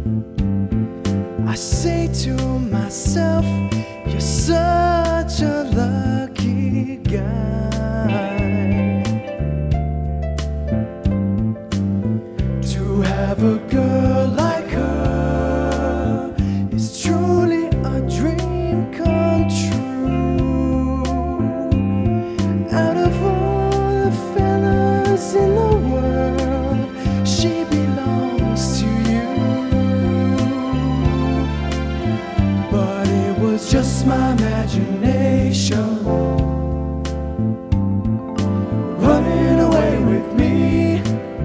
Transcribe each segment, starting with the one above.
I say to myself, you're such a lucky guy to have a girl like her. Is truly a dream come true. Out of all the fellas in the world, she belongs to you. But it was just my imagination running away with me.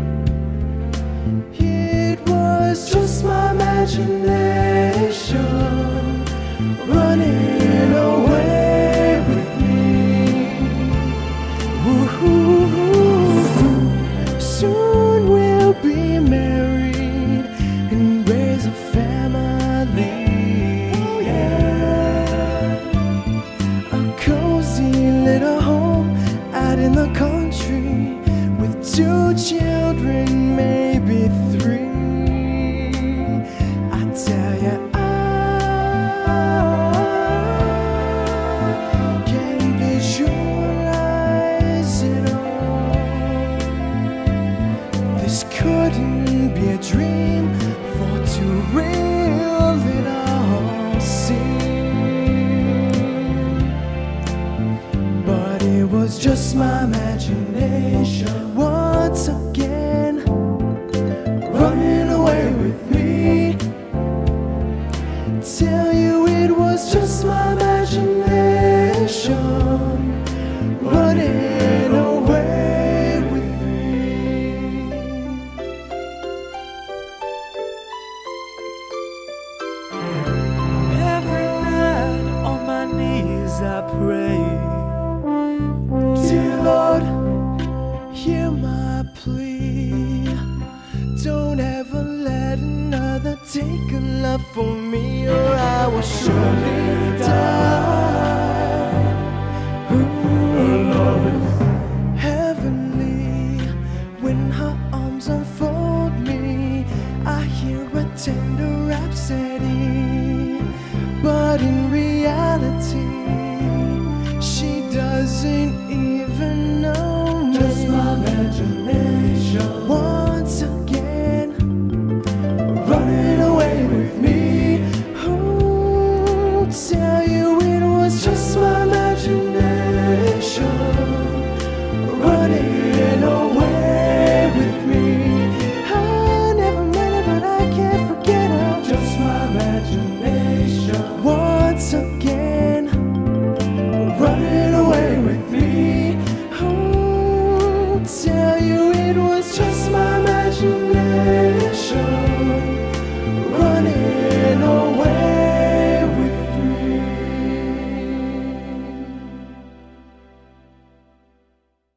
It was just my imagination running away with me. Woo-hoo-hoo. Soon we'll be married and raise a family. Little home out in the country with 2 children, maybe 3. I tell you, I can visualize it all. This couldn't be a dream, for too real it all seems. It was just my imagination once again running away with me. Tell you it was just my imagination running away with me. Every night on my knees I pray, dear Lord, hear my plea. Don't ever let another take a love for me, or I will surely die. Her love is heavenly. When her arms unfold me, I hear a tender rhapsody.